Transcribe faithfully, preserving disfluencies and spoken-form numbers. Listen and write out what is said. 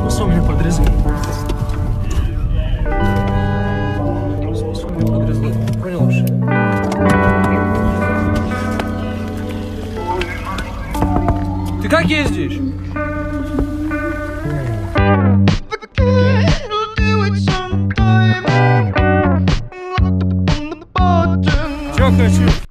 Смысл мне подрезать? Смысл мне подрезать? Ты понял вообще? Ты как ездишь? Чё хочу?